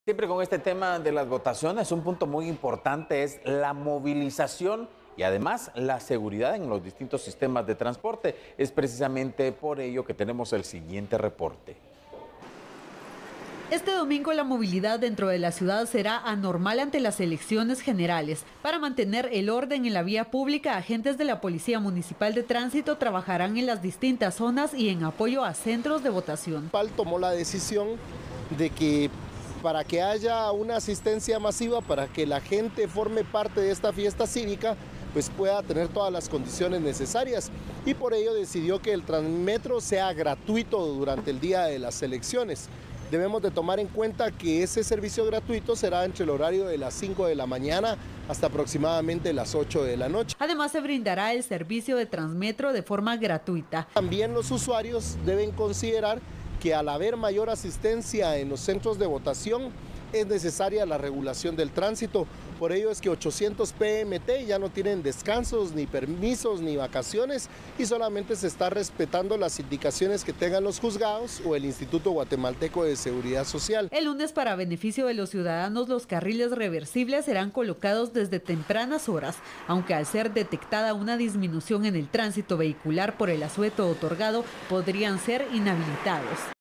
Siempre con este tema de las votaciones, un punto muy importante es la movilización y además la seguridad en los distintos sistemas de transporte. Es precisamente por ello que tenemos el siguiente reporte. Este domingo la movilidad dentro de la ciudad será anormal ante las elecciones generales. Para mantener el orden en la vía pública, agentes de la Policía Municipal de Tránsito trabajarán en las distintas zonas y en apoyo a centros de votación. PAL tomó la decisión de que para que haya una asistencia masiva, para que la gente forme parte de esta fiesta cívica, pues pueda tener todas las condiciones necesarias, y por ello decidió que el Transmetro sea gratuito durante el día de las elecciones. Debemos de tomar en cuenta que ese servicio gratuito será entre el horario de las 5 de la mañana hasta aproximadamente las 8 de la noche. Además, se brindará el servicio de Transmetro de forma gratuita. También los usuarios deben considerar que al haber mayor asistencia en los centros de votación, es necesaria la regulación del tránsito. Por ello es que 800 PMT ya no tienen descansos, ni permisos, ni vacaciones, y solamente se está respetando las indicaciones que tengan los juzgados o el Instituto Guatemalteco de Seguridad Social. El lunes, para beneficio de los ciudadanos, los carriles reversibles serán colocados desde tempranas horas, aunque al ser detectada una disminución en el tránsito vehicular por el asueto otorgado, podrían ser inhabilitados.